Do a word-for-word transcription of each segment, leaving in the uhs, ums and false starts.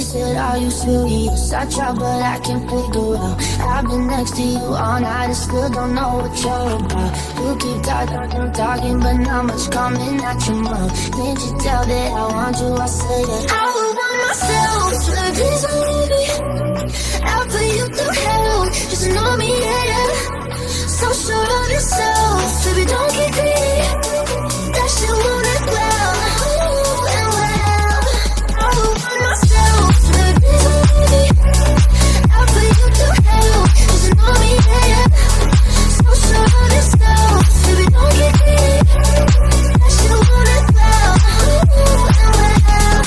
said, are you serious? I try, but I can't figure out. I've been next to you all night and still don't know what you're about. You keep talking, talking, but not much coming at your mouth. Can't you tell that I want you? I say that I would want myself to the days I'm living. I'll put you through hell, just know me, yeah, yeah. So sure of yourself, baby, don't get greedy. That shit won't end well, ooh, and well. I would want myself to the days I'm living. I'll put you through hell, just know me, yeah, yeah. So sure of yourself, baby, don't get greedy. That shit won't end well, ooh, and well.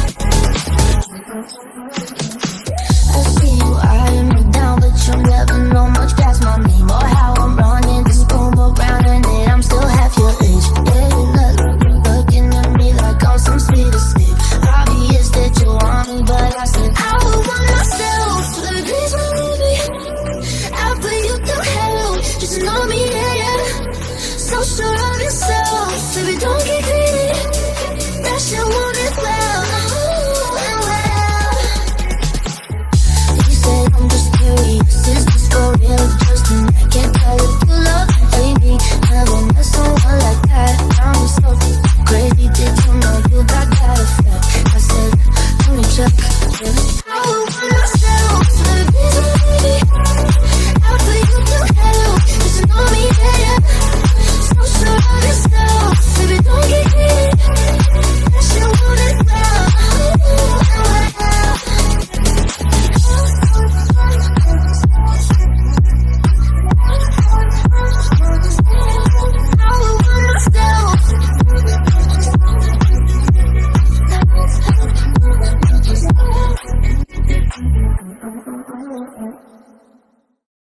I see you eyeing me down, but you'll never know much past my name or how I'm running this room around, and then I'm still half your age. Yeah, you look, looking at me like I'm some sweet escape. Obvious that you want me, but I said I would want myself to the days we're living. I'll put you through hell, just know me, yeah, yeah. So sure of yourself, baby, don't get greedy. That shit won't end well, ooh, and well. You said I'm just curious, is this for real? Just and I can't tell if you love me, baby. Never met someone like that. I'm so crazy, did you know you got that effect? I said, let me check, yeah. I would want myself to the days I'm living. I'll put you through hell, just know me, yeah, yeah. So sure of yourself, baby, don't get greedy. That shit won't end well, ooh, and well. I would want myself.